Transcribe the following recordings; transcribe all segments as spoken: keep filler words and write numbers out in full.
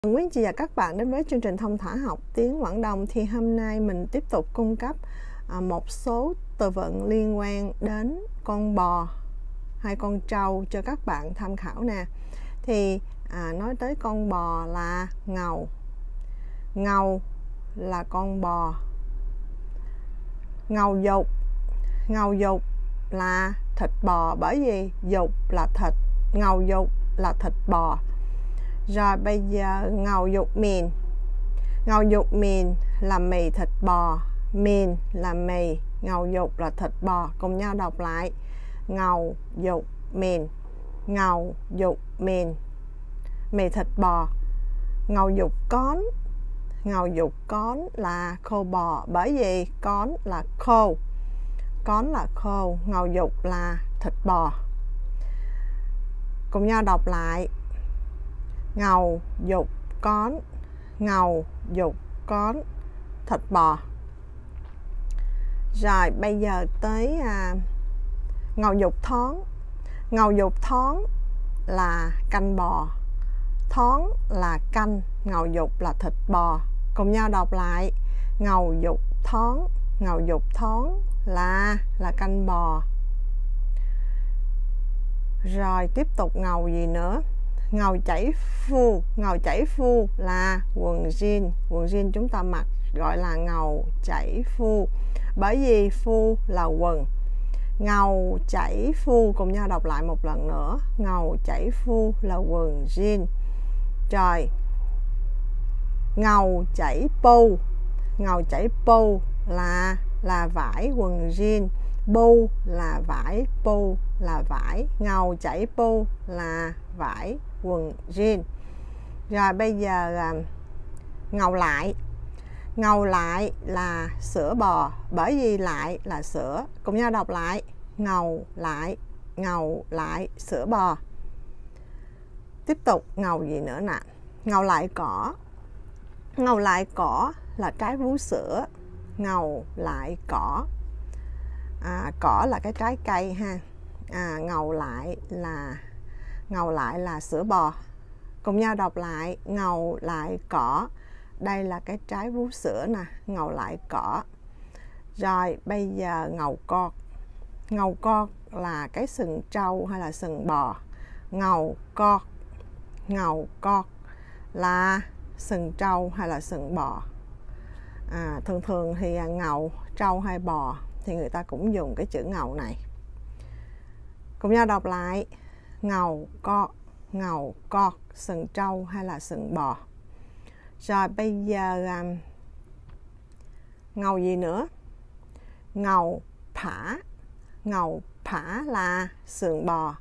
Quý anh chị và các bạn đến với chương trình thông thả học tiếng Quảng Đông. Thì hôm nay mình tiếp tục cung cấp à, một số từ vựng liên quan đến con bò hay con trâu cho các bạn tham khảo nè. Thì à, nói tới con bò là ngầu. Ngầu là con bò. Ngầu dục. Ngầu dục là thịt bò, bởi vì dục là thịt, ngầu dục là thịt bò. Rồi bây giờ ngầu dục mìn. Ngầu dục mìn là mì thịt bò. Mìn là mì, ngầu dục là thịt bò. Cùng nhau đọc lại. Ngầu dục mìn. Ngầu dục mìn, mì thịt bò. Ngầu dục cón. Ngầu dục cón là khô bò, bởi vì cón là khô. Cón là khô, ngầu dục là thịt bò. Cùng nhau đọc lại. Ngầu dục cón. Ngầu dục cón, thịt bò. Rồi bây giờ tới à, ngầu dục thón. Ngầu dục thón là canh bò. Thón là canh, ngầu dục là thịt bò. Cùng nhau đọc lại. Ngầu dục thón. Ngầu dục thón là là canh bò. Rồi tiếp tục ngầu gì nữa? Ngầu chảy phu. Ngầu chảy phu là quần jean. Quần jean chúng ta mặc gọi là ngầu chảy phu, bởi vì phu là quần. Ngầu chảy phu, cùng nhau đọc lại một lần nữa. Ngầu chảy phu là quần jean. Rồi ngầu chảy pu. Ngầu chảy pu là là vải quần jean. Bu là vải, pu là vải. Ngầu chảy pu là vải quần jean. Rồi bây giờ à, ngầu lại. Ngầu lại là sữa bò, bởi vì lại là sữa. Cùng nhau đọc lại. Ngầu lại. Ngầu lại sữa bò. Tiếp tục ngầu gì nữa nè? Ngầu lại cỏ. Ngầu lại cỏ là trái vú sữa. Ngầu lại cỏ. À, cỏ là cái trái cây ha. À, ngầu lại là ngầu lại là sữa bò. Cùng nhau đọc lại. Ngầu lại cỏ. Đây là cái trái vú sữa nè. Ngầu lại cỏ. Rồi bây giờ ngầu cọt. Ngầu cọt là cái sừng trâu hay là sừng bò. Ngầu cọt. Ngầu cọt là sừng trâu hay là sừng bò. À, thường thường thì ngầu trâu hay bò thì người ta cũng dùng cái chữ ngầu này. Cùng nhau đọc lại. Ngầu cọt. Ngầu cọt, sừng trâu hay là sừng bò. Rồi bây giờ um, ngầu gì nữa? Ngầu phả. Ngầu phả là sườn bò.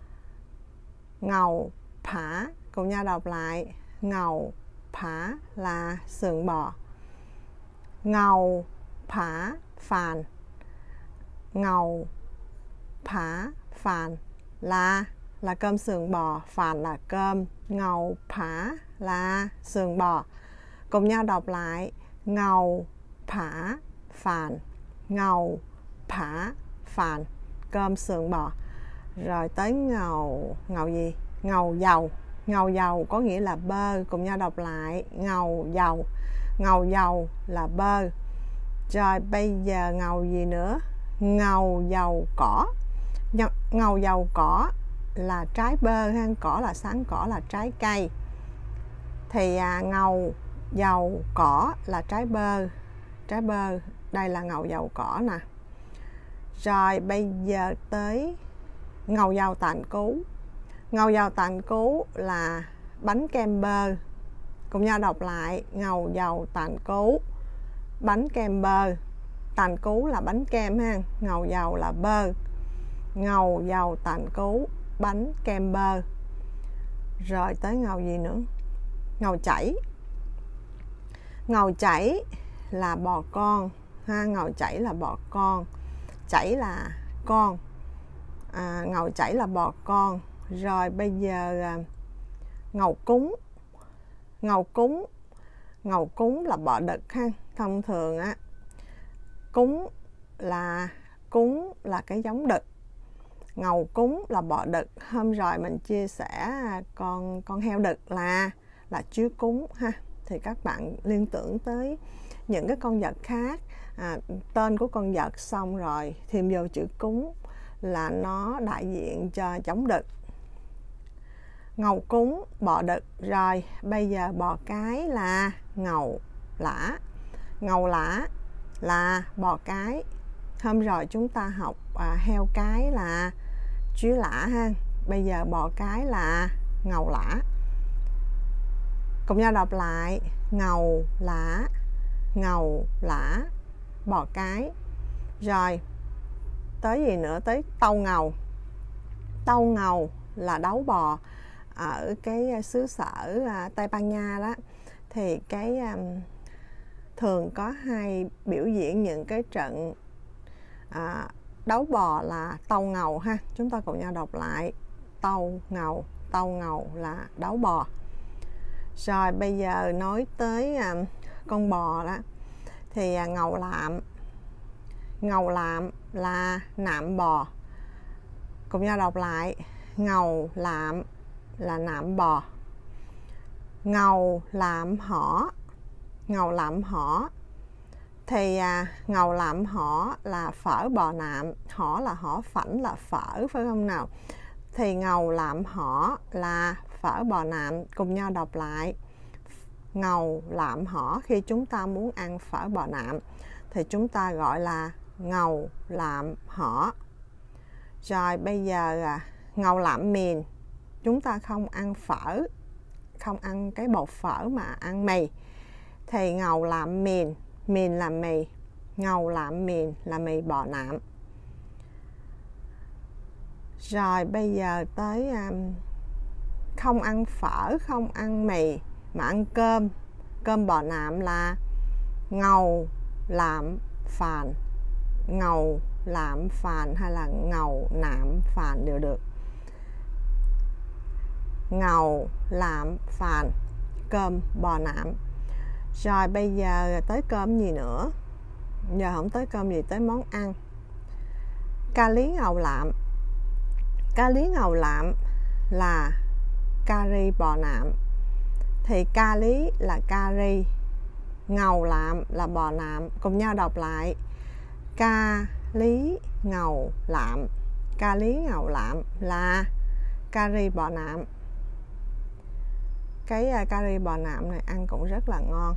Ngầu phả, cùng nhau đọc lại. Ngầu phả là sườn bò. Ngầu phả phàn. Ngầu phả phàn là là cơm sườn bò, phàn là cơm. Ngầu phả là sườn bò. Cùng nhau đọc lại. Ngầu phả phàn. Ngầu phả phàn, cơm sườn bò. Rồi tới ngầu ngầu gì? Ngầu dầu. Ngầu dầu có nghĩa là bơ. Cùng nhau đọc lại. Ngầu dầu. Ngầu dầu là bơ. Rồi bây giờ ngầu gì nữa? Ngầu dầu cỏ. Ngầu dầu cỏ là trái bơ ha. Cỏ là sáng cỏ là trái cây. Thì à, ngầu dầu cỏ là trái bơ. Trái bơ. Đây là ngầu dầu cỏ nè. Rồi bây giờ tới ngầu dầu tàn cú. Ngầu dầu tàn cú là bánh kem bơ. Cùng nhau đọc lại. Ngầu dầu tàn cú, bánh kem bơ. Tàn cú là bánh kem ha. Ngầu dầu là bơ. Ngầu dầu tàn cú, bánh kem bơ. Rồi tới ngầu gì nữa? Ngầu chảy. Ngầu chảy là bò con ha. Ngầu chảy là bò con. Chảy là con. À, ngầu chảy là bò con. Rồi bây giờ à, ngầu cúng. Ngầu cúng. Ngầu cúng là bò đực ha. Thông thường á, cúng là cúng là cái giống đực. Ngầu cúng là bò đực. Hôm rồi mình chia sẻ con con heo đực là là chứa cúng ha. Thì các bạn liên tưởng tới những cái con vật khác, à, tên của con vật xong rồi thêm vô chữ cúng là nó đại diện cho chống đực. Ngầu cúng, bò đực. Rồi bây giờ bò cái là ngầu lã. Ngầu lã là bò cái. Hôm rồi chúng ta học à, heo cái là chúa lã ha. Bây giờ bò cái là ngầu lã. Cùng nhau đọc lại: ngầu lã, ngầu lã, bò cái. Rồi tới gì nữa? Tới tâu ngầu. Tâu ngầu là đấu bò. Ở cái xứ sở Tây Ban Nha đó thì cái um, thường có hay biểu diễn những cái trận à, đấu bò là tâu ngầu ha. Chúng ta cùng nhau đọc lại: tâu ngầu. Tâu ngầu là đấu bò. Rồi bây giờ nói tới à, con bò đó thì à, ngầu lạm. Ngầu lạm là nạm bò. Cùng nhau đọc lại: ngầu lạm là nạm bò. Ngầu lạm hỏ. Ngầu lạm hỏ thì à, ngầu lạm hỏ là phở bò nạm. Hỏ là hỏ phảnh, là phở, phải không nào? Thì ngầu lạm hỏ là phở bò nạm. Cùng nhau đọc lại: ngầu lạm hỏ. Khi chúng ta muốn ăn phở bò nạm thì chúng ta gọi là ngầu lạm hỏ. Rồi bây giờ à, ngầu lạm miền. Chúng ta không ăn phở, không ăn cái bột phở mà ăn mì. Thì ngầu lạm miền. Miền là mì. Ngầu lạm miền là mì bò nạm. Rồi bây giờ tới um, không ăn phở, không ăn mì mà ăn cơm. Cơm bò nạm là ngầu lạm phàn. Ngầu lạm phàn hay là ngầu nạm phàn đều được. Ngầu lạm phàn, cơm bò nạm. Rồi bây giờ tới cơm gì nữa? Giờ không tới cơm gì, tới món ăn. Ca lý ngầu lạm. Ca lý ngầu lạm là cà ri bò nạm. Thì ca lý là cà ri, ngầu lạm là bò nạm. Cùng nhau đọc lại: ca lý ngầu lạm. Ca lý ngầu lạm là cà ri bò nạm. Cái cà ri bò nạm này ăn cũng rất là ngon.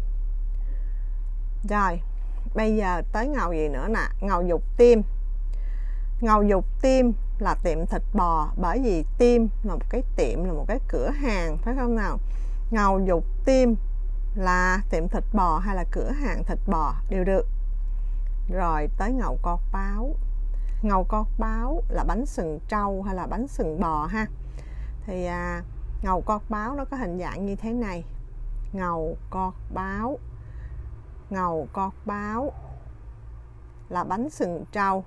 Rồi bây giờ tới ngầu gì nữa nè? Ngầu dục tim. Ngầu dục tim là tiệm thịt bò. Bởi vì tim là một cái tiệm, là một cái cửa hàng, phải không nào? Ngầu dục tim là tiệm thịt bò hay là cửa hàng thịt bò đều được. Rồi tới ngầu cọt báo. Ngầu cọt báo là bánh sừng trâu hay là bánh sừng bò ha. Thì à, ngầu cọt báo nó có hình dạng như thế này. Ngầu cọt báo. Ngầu cọt báo là bánh sừng trâu.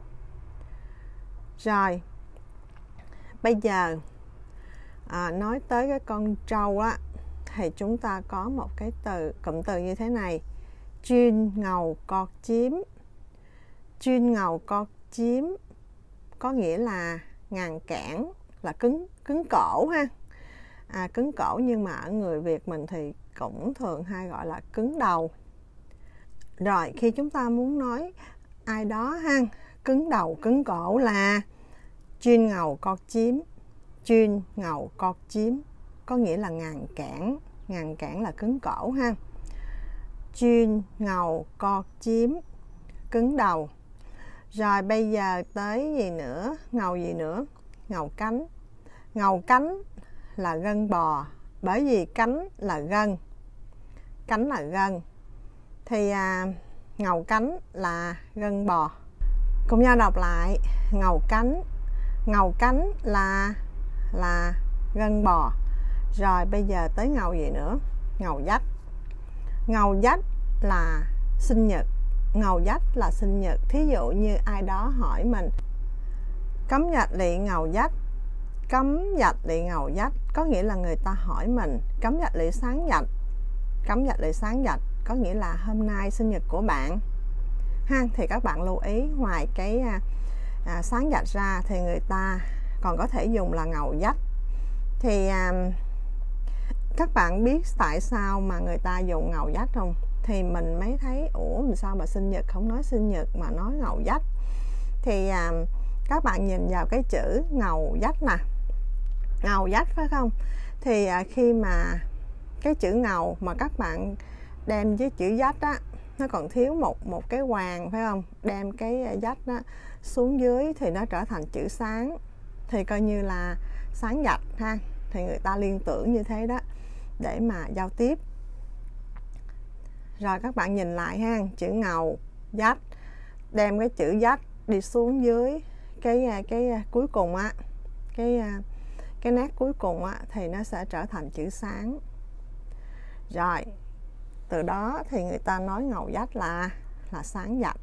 Rồi bây giờ à, nói tới cái con trâu á, thì chúng ta có một cái từ, cụm từ như thế này: chuyên ngầu cọt chiếm. Chuyên ngầu cọt chiếm có nghĩa là ngàn cản, là cứng cứng cổ ha. À, cứng cổ, nhưng mà ở người Việt mình thì cũng thường hay gọi là cứng đầu. Rồi khi chúng ta muốn nói ai đó ha, cứng đầu cứng cổ là chuyên ngầu cọt chiếm. Chuyên ngầu cọt chiếm có nghĩa là ngàn cản. Ngàn cản là cứng cổ ha. Chuyên ngầu cọt chiếm, cứng đầu. Rồi bây giờ tới gì nữa? Ngầu gì nữa? Ngầu cánh. Ngầu cánh là gân bò. Bởi vì cánh là gân. Cánh là gân. Thì à, ngầu cánh là gân bò. Cùng nhau đọc lại: ngầu cánh. Ngầu cánh là là gân bò. Rồi bây giờ tới ngầu gì nữa? Ngầu dách. Ngầu dách là sinh nhật. Ngầu dách là sinh nhật. Thí dụ như ai đó hỏi mình: cấm dạch lị ngầu dách. Cấm dạch lị ngầu dách có nghĩa là người ta hỏi mình cấm dạch lị sáng dạch. Cấm dạch lị sáng dạch có nghĩa là hôm nay sinh nhật của bạn ha. Thì các bạn lưu ý, ngoài cái à, à, sáng dạch ra thì người ta còn có thể dùng là ngầu dách. Thì à, các bạn biết tại sao mà người ta dùng ngầu dách không? Thì mình mới thấy ủa làm sao mà sinh nhật không nói sinh nhật mà nói ngầu dách. Thì à, các bạn nhìn vào cái chữ ngầu dách nè, ngầu dách phải không? Thì à, khi mà cái chữ ngầu mà các bạn đem với chữ dách á, nó còn thiếu một một cái hoàng phải không? Đem cái dách đó xuống dưới thì nó trở thành chữ sáng, thì coi như là sáng dạch ha. Thì người ta liên tưởng như thế đó để mà giao tiếp. Rồi các bạn nhìn lại ha, chữ ngầu dách, đem cái chữ dách đi xuống dưới cái cái cuối cùng á, cái cái nét cuối cùng á, thì nó sẽ trở thành chữ sáng. Rồi từ đó thì người ta nói ngầu dách là là sáng dạch.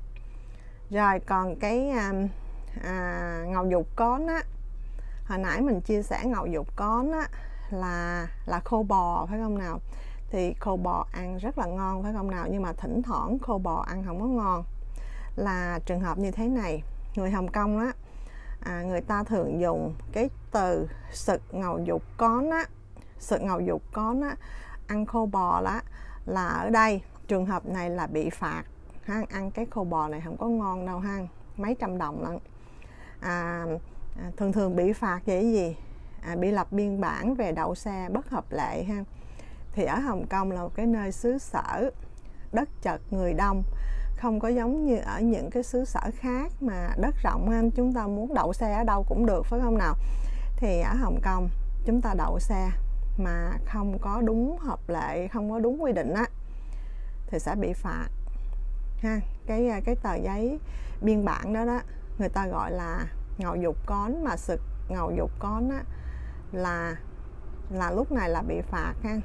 Rồi còn cái à, à, ngầu dục cón á, hồi nãy mình chia sẻ ngầu dục cón á là là khô bò phải không nào? Thì khô bò ăn rất là ngon phải không nào? Nhưng mà thỉnh thoảng khô bò ăn không có ngon. Là trường hợp như thế này, người Hồng Kông á, à, người ta thường dùng cái từ sực ngầu dục cón á, sực ngầu dục cón á, ăn khô bò đó, là ở đây trường hợp này là bị phạt ha. Ăn cái khô bò này không có ngon đâu ha, mấy trăm đồng lận. À, à, thường thường bị phạt về cái gì? À, bị lập biên bản về đậu xe bất hợp lệ ha. Thì ở Hồng Kông là một cái nơi xứ sở đất chật người đông, không có giống như ở những cái xứ sở khác mà đất rộng ha. Chúng ta muốn đậu xe ở đâu cũng được phải không nào? Thì ở Hồng Kông chúng ta đậu xe mà không có đúng hợp lệ, không có đúng quy định á, thì sẽ bị phạt ha. Cái cái tờ giấy biên bản đó đó, người ta gọi là ngầu dục cón, mà sực ngầu dục cón á là là lúc này là bị phạt ha.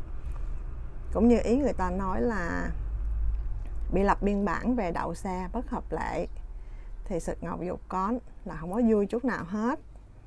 Cũng như ý người ta nói là bị lập biên bản về đậu xe bất hợp lệ, thì sực ngầu dục cón là không có vui chút nào hết.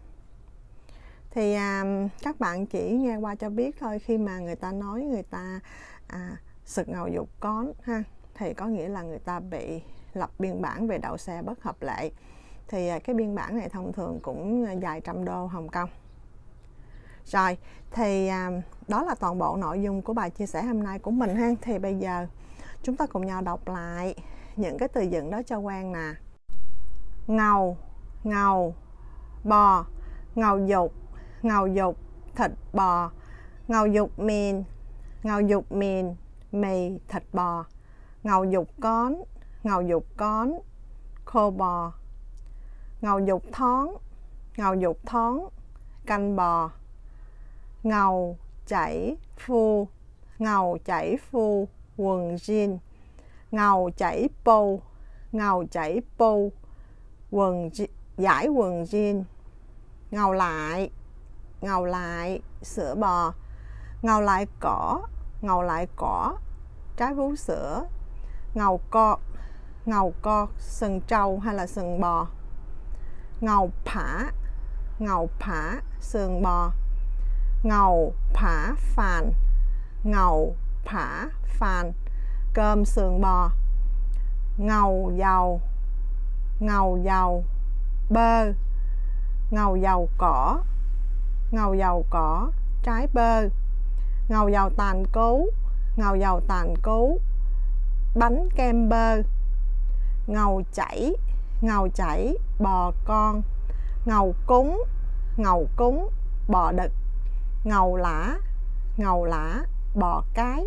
Thì à, các bạn chỉ nghe qua cho biết thôi, khi mà người ta nói người ta à, sực ngầu dục cón ha, thì có nghĩa là người ta bị lập biên bản về đậu xe bất hợp lệ. Thì à, cái biên bản này thông thường cũng vài trăm đô Hồng Kông. Rồi, thì à, đó là toàn bộ nội dung của bài chia sẻ hôm nay của mình ha. Thì bây giờ chúng ta cùng nhau đọc lại những cái từ vựng đó cho quen nè. Ngầu, ngầu, bò, ngầu dục, ngầu dục, thịt bò, ngầu dục mìn, ngầu dục mìn, mì, thịt bò, ngầu dục cón, ngầu dục cón, khô bò, ngầu dục thón, ngầu dục thón, canh bò, ngầu chảy phu, ngầu chảy phu, quần jean, ngầu chảy pu, ngầu chảy pu, quần giải quần jean, ngầu lại, ngầu lại, sữa bò, ngầu lại cỏ, ngầu lại cỏ, trái vú sữa, ngầu cọt, ngầu cọt, sừng trâu hay là sừng bò, ngầu phả, ngầu phả, sườn bò, ngầu phả phàn, ngầu phả phàn, cơm sườn bò, ngầu dầu, ngầu dầu, bơ, ngầu dầu cỏ, ngầu dầu cỏ, trái bơ, ngầu dầu tàn cú, ngầu dầu tàn cú, bánh kem bơ, ngầu chảy, ngầu chảy, bò con, ngầu cúng, ngầu cúng, bò đực, ngầu lã, ngầu lã, bò cái,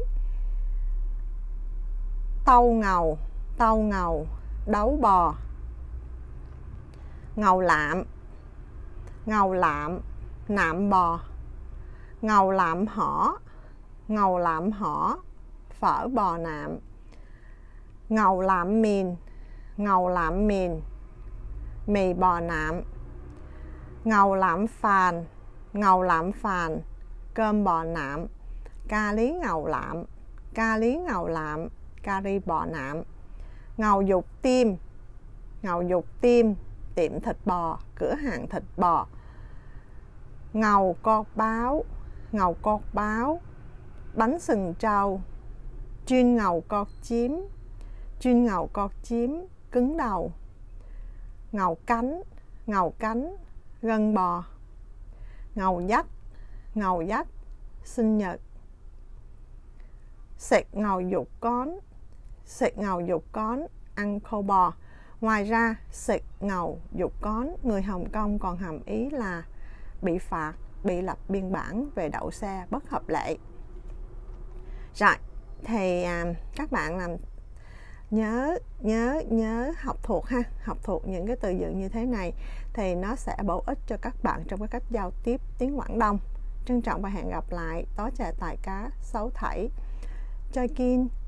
tâu ngầu, tâu ngầu, đấu bò, ngầu lạm, ngầu lạm, nạm bò, ngầu lạm hỏ, ngầu lạm hỏ, phở bò nạm, ngầu lạm mìn, ngầu lạm mìn, mì bò nạm, ngầu lạm phàn, ngầu lạm phàn, cơm bò nạm, ca lý ngầu lạm, ca lý ngầu lạm, cà ri bò nạm, ngầu dục tim, ngầu dục tim, tiệm thịt bò, cửa hàng thịt bò, ngầu cọt báo, ngầu cọt báo, bánh sừng trâu, chuyên ngầu cọt chím, chuyên ngầu cọt chím, cứng đầu, ngầu cánh, ngầu cánh, gân bò, ngầu dách, ngầu dách, sinh nhật. Sệt ngầu dục con, sệt ngầu dục con, ăn khô bò. Ngoài ra, sệt ngầu dục con, người Hồng Kông còn hàm ý là bị phạt, bị lập biên bản về đậu xe bất hợp lệ. Rồi, thì à, các bạn làm nhớ nhớ nhớ học thuộc ha, học thuộc những cái từ vựng như thế này thì nó sẽ bổ ích cho các bạn trong cái cách giao tiếp tiếng Quảng Đông. Trân trọng và hẹn gặp lại. Tó chè tài cá xấu thảy. Choi Kin.